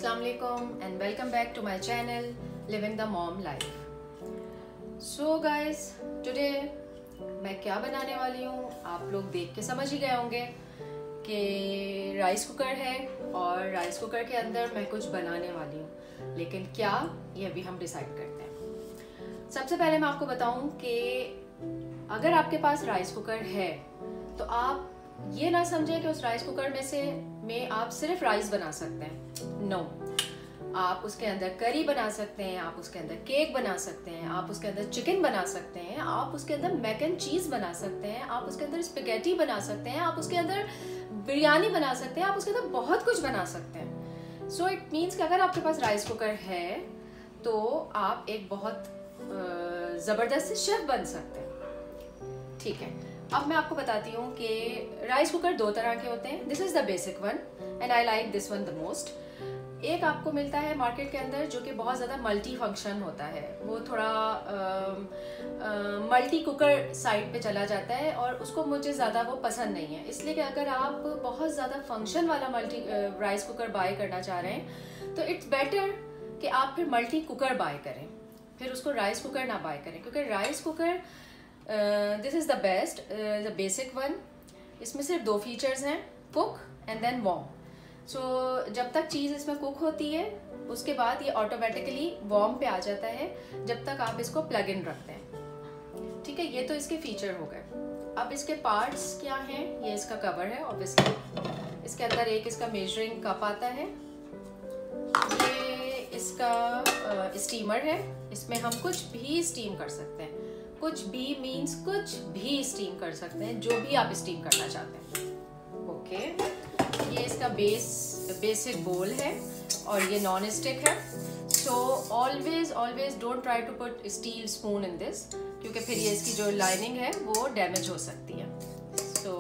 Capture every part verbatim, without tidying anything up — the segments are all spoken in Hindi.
Assalamu alaikum and welcome back to my channel Living the Mom Life. So guys, today मैं क्या बनाने वाली हूँ आप लोग देख के समझ ही गए होंगे कि राइस कुकर है और राइस कुकर के अंदर मैं कुछ बनाने वाली हूँ, लेकिन क्या ये अभी हम डिसाइड करते हैं। सबसे पहले मैं आपको बताऊँ कि अगर आपके पास राइस कुकर है तो आप ये ना समझे कि उस राइस कुकर में से में आप सिर्फ राइस बना सकते हैं। No no. आप उसके अंदर करी बना सकते हैं, आप उसके अंदर केक बना सकते हैं, आप उसके अंदर चिकन बना सकते हैं, आप उसके अंदर मैक एंड चीज बना सकते हैं, आप उसके अंदर स्पेगेटी बना सकते हैं, आप उसके अंदर बिरयानी बना सकते हैं, आप उसके अंदर बहुत कुछ बना सकते हैं। सो इट मीन्स कि अगर आपके पास राइस कुकर है तो आप एक बहुत ज़बरदस्त शेफ बन सकते हैं। ठीक है, अब मैं आपको बताती हूँ कि राइस कुकर दो तरह के होते हैं। This is the basic one and I like this one the most. एक आपको मिलता है मार्केट के अंदर जो कि बहुत ज़्यादा मल्टी फंक्शन होता है, वो थोड़ा मल्टी कुकर साइड पे चला जाता है और उसको मुझे ज़्यादा वो पसंद नहीं है। इसलिए कि अगर आप बहुत ज़्यादा फंक्शन वाला मल्टी राइस कुकर बाय करना चाह रहे हैं तो इट्स बेटर कि आप फिर मल्टी कुकर बाय करें, फिर उसको राइस कुकर ना बाय करें, क्योंकि rice cooker this is the best, the basic one. इसमें सिर्फ दो फीचर्स हैं, cook and then warm. So जब तक चीज़ इसमें कुक होती है उसके बाद ये ऑटोमेटिकली वार्म पे आ जाता है जब तक आप इसको प्लग इन रखते हैं। ठीक है, ये तो इसके फीचर हो गए। अब इसके पार्ट्स क्या हैं? ये इसका कवर है ऑब्वियसली, इसके अंदर एक इसका मेजरिंग कप आता है, ये इसका स्टीमर है, इसमें हम कुछ भी स्टीम कर सकते हैं। कुछ भी मीन्स कुछ भी स्टीम कर सकते हैं, जो भी आप स्टीम करना चाहते हैं। ओके, ये इसका बेस बेसिक बोल है और ये नॉन स्टिक है। So always always don't try to put steel spoon in this, क्योंकि फिर ये इसकी जो लाइनिंग है वो डैमेज हो सकती है। सो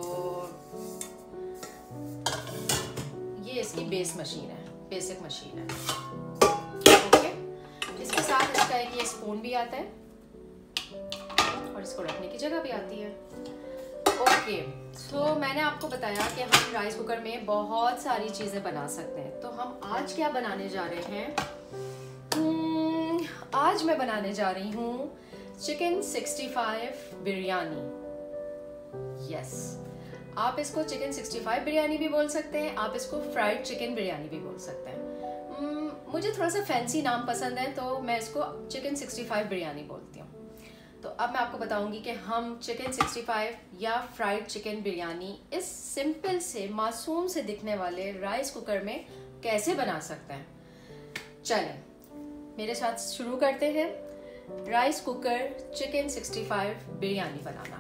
so, ये इसकी बेस मशीन है, बेसिक मशीन है। ओके, इसके साथ इसका एक ये स्पून भी आता है और इसको रखने की जगह भी आती है। ओके, सो मैंने आपको बताया कि हम राइस कुकर में बहुत सारी चीज़ें बना सकते हैं। तो हम आज क्या बनाने जा रहे हैं? hmm, आज मैं बनाने जा रही हूँ chicken sixty five biryani. Yes, आप इसको चिकन सिक्सटी फाइव बिरयानी भी बोल सकते हैं, आप इसको फ्राइड चिकन बिरयानी भी बोल सकते हैं। hmm, मुझे थोड़ा सा फैंसी नाम पसंद है तो मैं इसको चिकन सिक्सटी फाइव बिरयानी बोलती हूँ। तो अब मैं आपको बताऊंगी कि हम चिकन सिक्सटी फाइव या फ्राइड चिकन बिरयानी इस सिंपल से मासूम से दिखने वाले राइस कुकर में कैसे बना सकते हैं। चलें मेरे साथ शुरू करते हैं rice cooker chicken sixty five biryani बनाना।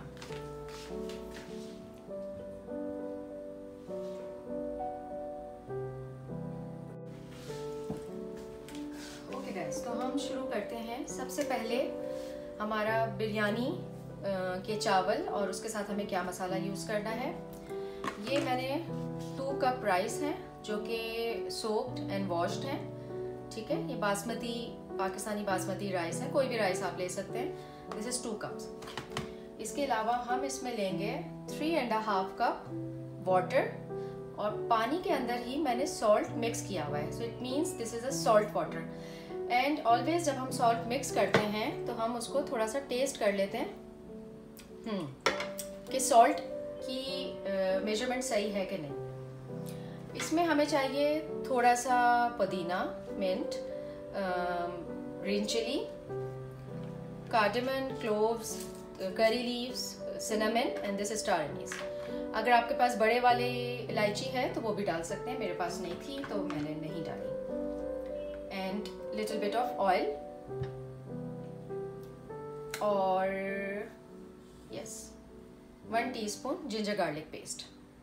ओके गाइस, तो हम शुरू करते हैं। सबसे पहले हमारा बिरयानी के चावल और उसके साथ हमें क्या मसाला यूज़ करना है। ये मैंने टू कप राइस हैं जो कि सोक्ड एंड वॉश्ड हैं। ठीक है, ये बासमती पाकिस्तानी बासमती राइस है, कोई भी राइस आप ले सकते हैं। This is two cups. इसके अलावा हम इसमें लेंगे three and half cup water और पानी के अंदर ही मैंने सॉल्ट मिक्स किया हुआ है। So it means this is a salt water. And always जब हम सॉल्ट मिक्स करते हैं तो हम उसको थोड़ा सा टेस्ट कर लेते हैं हम्म कि सॉल्ट की मेजरमेंट uh, सही है कि नहीं। इसमें हमें चाहिए थोड़ा सा पुदीना, mint, green chilli, cardamom, cloves, curry leaves, cinnamon and this star anise. अगर आपके पास बड़े वाले इलायची है तो वो भी डाल सकते हैं, मेरे पास नहीं थी तो मैंने नहीं डाली। And little bit of oil और yes one teaspoon ginger garlic paste।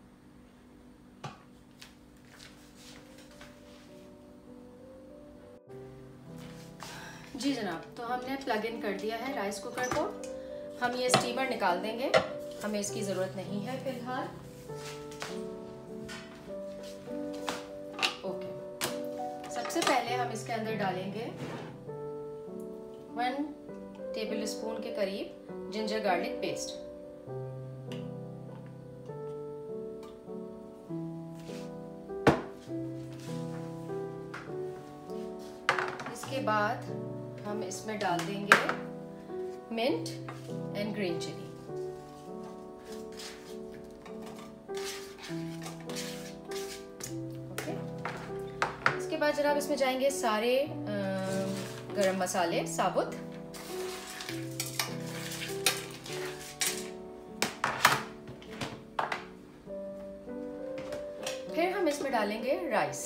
जी जनाब, तो हमने प्लग इन कर दिया है राइस कुकर को। हम ये स्टीमर निकाल देंगे, हमें इसकी ज़रूरत नहीं है फिलहाल। सबसे पहले हम इसके अंदर डालेंगे वन टेबल स्पून के करीब जिंजर गार्लिक पेस्ट। बाद हम इसमें डाल देंगे mint and green chilli. Okay, इसके बाद जनाब इसमें जाएंगे सारे गरम मसाले साबुत। फिर हम इसमें डालेंगे राइस।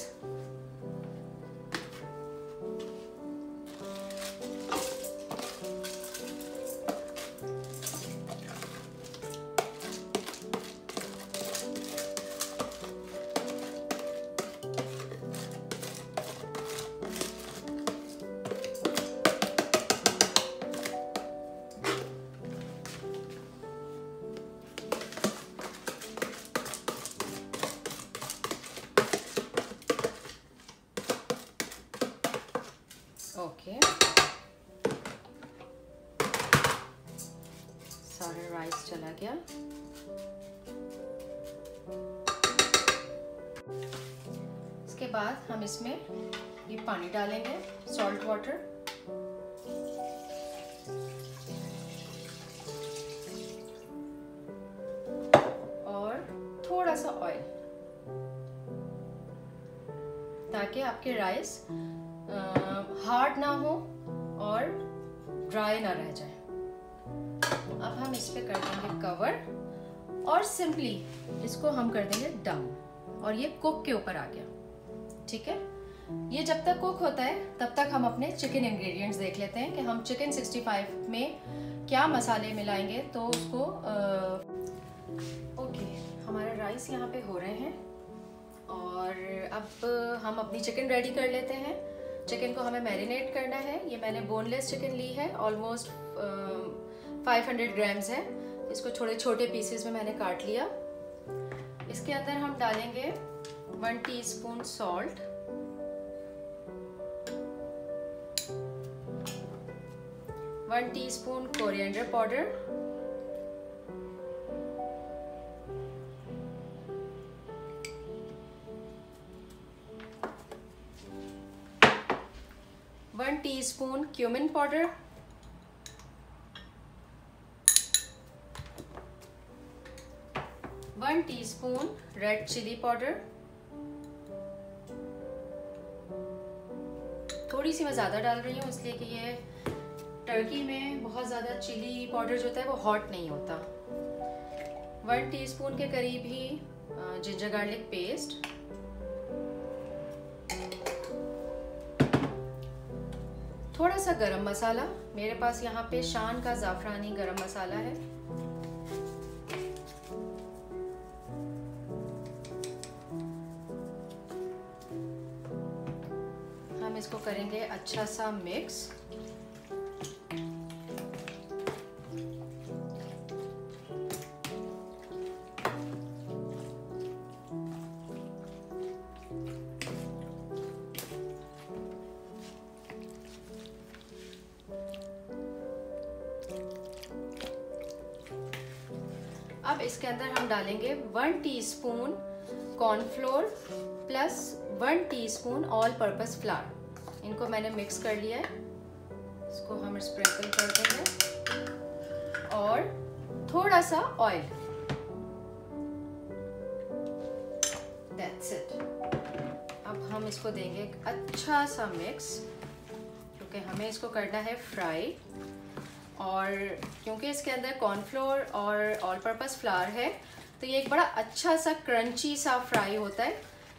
ओके, सारा राइस चला गया। इसके बाद हम इसमें ये पानी डालेंगे, सॉल्ट वाटर। और थोड़ा सा ऑयल, ताकि आपके राइस हार्ड ना हो और ड्राई ना रह जाए। अब हम इस पे कर देंगे कवर और सिंपली इसको हम कर देंगे डम, और ये कुक के ऊपर आ गया। ठीक है, ये जब तक कुक होता है तब तक हम अपने चिकन इंग्रेडिएंट्स देख लेते हैं कि हम चिकन सिक्सटी फाइव में क्या मसाले मिलाएंगे। तो उसको ओके, हमारा राइस यहाँ पे हो रहे हैं और अब हम अपनी चिकन रेडी कर लेते हैं। चिकन को हमें मैरिनेट करना है। ये मैंने बोनलेस चिकन ली है, ऑलमोस्ट फाइव हंड्रेड ग्राम्स है। इसको छोटे छोटे पीसेस में मैंने काट लिया। इसके अंदर हम डालेंगे one teaspoon salt, one teaspoon coriander powder, one teaspoon cumin powder, one teaspoon red chilli powder. थोड़ी सी मैं ज़्यादा डाल रही हूँ इसलिए कि ये टर्की में बहुत ज़्यादा चिली पाउडर जो होता है वो हॉट नहीं होता। वन टीस्पून के करीब ही जिंजर गार्लिक पेस्ट, थोड़ा सा गरम मसाला। मेरे पास यहाँ पे शान का जाफरानी गरम मसाला है। हम इसको करेंगे अच्छा सा मिक्स। अब इसके अंदर हम डालेंगे one teaspoon cornflour plus one teaspoon all purpose flour. इनको मैंने मिक्स कर लिया है। इसको हम स्प्रिंकल कर देंगे और थोड़ा सा ऑयल। That's it. अब हम इसको देंगे एक अच्छा सा मिक्स, क्योंकि हमें इसको करना है फ्राई। और क्योंकि इसके अंदर कॉर्नफ्लोर और ऑल पर्पस फ्लावर है तो ये एक बड़ा अच्छा सा क्रंची सा फ्राई होता है,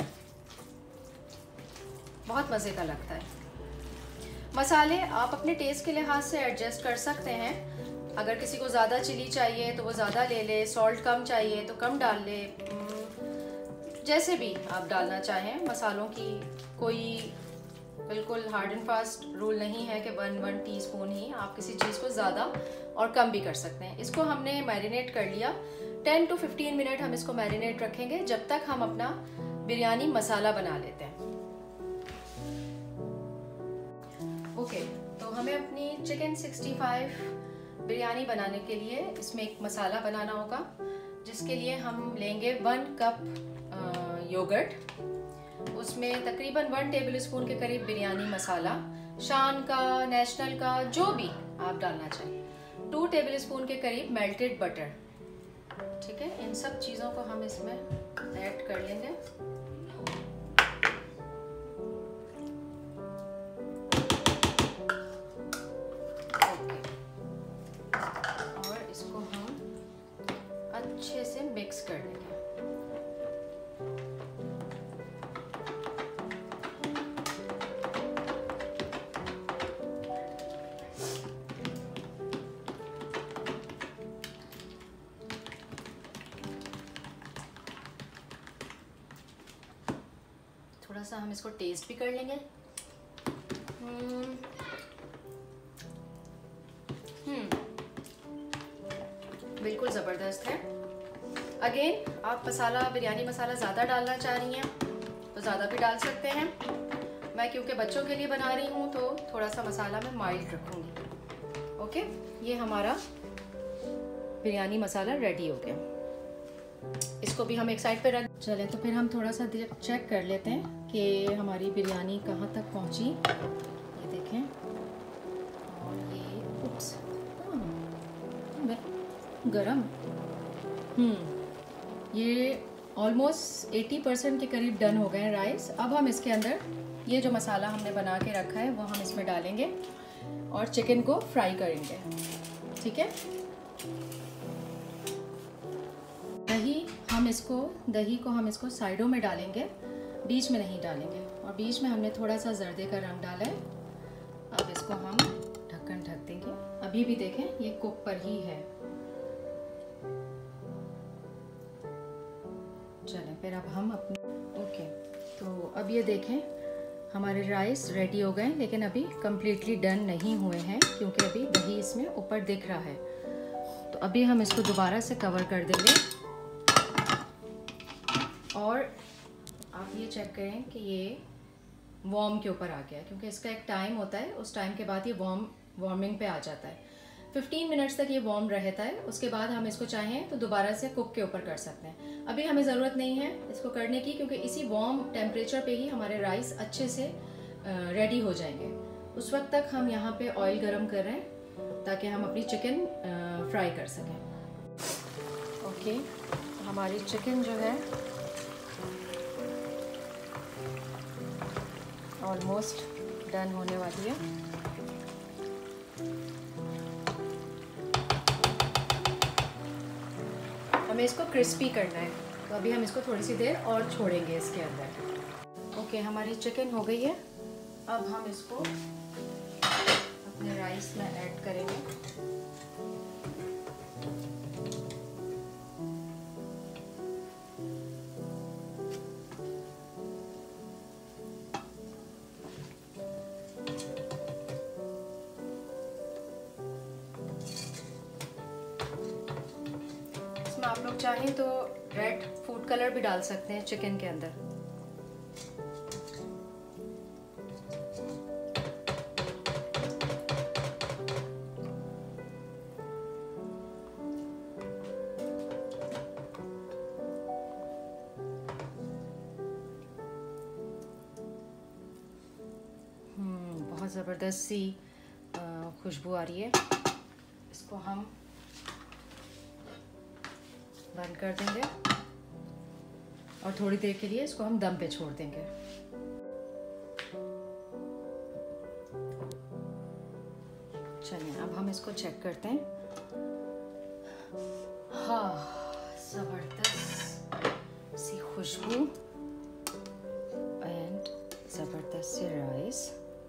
बहुत मज़े का लगता है। मसाले आप अपने टेस्ट के लिहाज से एडजस्ट कर सकते हैं। अगर किसी को ज़्यादा चिली चाहिए तो वो ज़्यादा ले ले, सॉल्ट कम चाहिए तो कम डाल ले, जैसे भी आप डालना चाहें। मसालों की कोई बिल्कुल हार्ड एंड फास्ट रूल नहीं है कि वन वन टीस्पून ही, आप किसी चीज़ को ज़्यादा और कम भी कर सकते हैं। इसको हमने मैरिनेट कर लिया। टेन टू फिफ्टीन मिनट हम इसको मैरिनेट रखेंगे जब तक हम अपना बिरयानी मसाला बना लेते हैं। ओके, तो हमें अपनी चिकन सिक्सटी फाइव बिरयानी बनाने के लिए इसमें एक मसाला बनाना होगा, जिसके लिए हम लेंगे वन कप योगर्ट। उसमें तकरीबन वन टेबल स्पून के करीब बिरयानी मसाला शान का, नेशनल का, जो भी आप डालना चाहें। टू टेबल स्पून के करीब मेल्टेड बटर। ठीक है, इन सब चीज़ों को हम इसमें ऐड कर लेंगे। और इसको हम अच्छे से मिक्स कर लेंगे। थोड़ा सा हम इसको टेस्ट भी कर लेंगे। हम्म बिल्कुल ज़बरदस्त है। अगेन आप मसाला, बिरयानी मसाला ज़्यादा डालना चाह रही हैं तो ज़्यादा भी डाल सकते हैं। मैं क्योंकि बच्चों के लिए बना रही हूँ तो थोड़ा सा मसाला मैं माइल्ड रखूँगी। ओके, ये हमारा बिरयानी मसाला रेडी हो गया। इसको भी हम एक साइड पे रख चले। तो फिर हम थोड़ा सा चेक कर लेते हैं कि हमारी बिरयानी कहाँ तक पहुँची। ये देखें, और ये उप्स गरम। हम्म ये ऑलमोस्ट अस्सी परसेंट के करीब डन हो गए हैं राइस। अब हम इसके अंदर ये जो मसाला हमने बना के रखा है वो हम इसमें डालेंगे और चिकन को फ्राई करेंगे। ठीक है, दही हम इसको दही को हम इसको साइडों में डालेंगे, बीच में नहीं डालेंगे। और बीच में हमने थोड़ा सा जर्दे का रंग डाला है। अब इसको हम ढक्कन ढक देंगे। अभी भी देखें ये कुक पर ही है। चलें फिर अब हम अपने ओके तो अब ये देखें हमारे राइस रेडी हो गए, लेकिन अभी कम्प्लीटली डन नहीं हुए हैं क्योंकि अभी दही इसमें ऊपर दिख रहा है। तो अभी हम इसको दोबारा से कवर कर देंगे। और आप ये चेक करें कि ये वार्म के ऊपर आ गया, क्योंकि इसका एक टाइम होता है, उस टाइम के बाद ये वार्म वार्मिंग पे आ जाता है। पंद्रह मिनट्स तक ये वार्म रहता है। उसके बाद हम इसको चाहें तो दोबारा से कुक के ऊपर कर सकते हैं। अभी हमें ज़रूरत नहीं है इसको करने की, क्योंकि इसी वार्म टेम्परेचर पे ही हमारे राइस अच्छे से रेडी हो जाएंगे। उस वक्त तक हम यहाँ पे ऑयल गरम कर रहे हैं ताकि हम अपनी चिकन फ्राई कर सकें। ओके, हमारी चिकन जो है ऑलमोस्ट डन होने वाली है। हमें इसको क्रिस्पी करना है, तो अभी हम इसको थोड़ी सी देर और छोड़ेंगे इसके अंदर। ओके, हमारी चिकन हो गई है। अब हम इसको अपने राइस में ऐड करेंगे। आप लोग चाहें तो रेड फूड कलर भी डाल सकते हैं चिकन के अंदर। हम्म बहुत ज़बरदस्त सी खुशबू आ रही है। इसको हम बंद कर देंगे और थोड़ी देर के लिए इसको हम दम पे छोड़ देंगे। चलिए अब हम इसको चेक करते हैं। हाँ, ज़बरदस्त सी खुशबू एंड ज़बरदस्त सी राइस।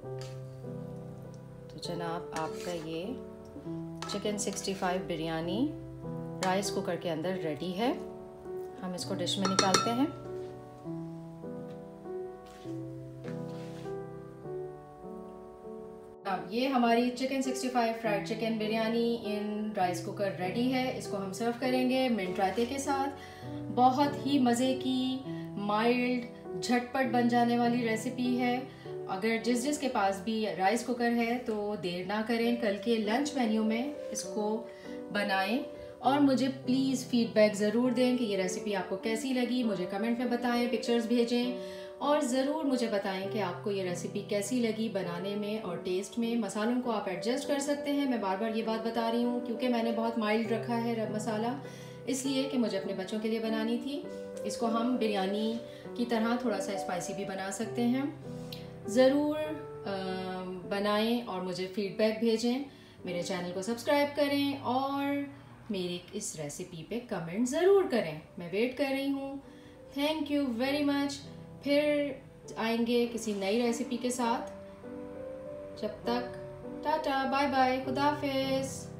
तो जनाब आपका ये chicken sixty five biryani rice cooker के अंदर रेडी है। हम इसको डिश में निकालते हैं। अब ये हमारी chicken sixty five fried chicken biryani in rice cooker ready है। इसको हम सर्व करेंगे मिंट रायते के साथ। बहुत ही मज़े की, माइल्ड, झटपट बन जाने वाली रेसिपी है। अगर जिस जिस के पास भी राइस कुकर है तो देर ना करें, कल के लंच मेन्यू में इसको बनाएं और मुझे प्लीज़ फीडबैक ज़रूर दें कि ये रेसिपी आपको कैसी लगी। मुझे कमेंट में बताएं, पिक्चर्स भेजें और ज़रूर मुझे बताएं कि आपको ये रेसिपी कैसी लगी बनाने में और टेस्ट में। मसालों को आप एडजस्ट कर सकते हैं, मैं बार बार ये बात बता रही हूँ क्योंकि मैंने बहुत माइल्ड रखा है रब मसाला, इसलिए कि मुझे अपने बच्चों के लिए बनानी थी। इसको हम बिरयानी की तरह थोड़ा सा स्पाइसी भी बना सकते हैं। ज़रूर बनाएं और मुझे फीडबैक भेजें, मेरे चैनल को सब्सक्राइब करें और मेरी इस रेसिपी पे कमेंट ज़रूर करें। मैं वेट कर रही हूँ। Thank you very much. फिर आएंगे किसी नई रेसिपी के साथ। जब तक टाटा बाय बाय, खुदा हाफिज़।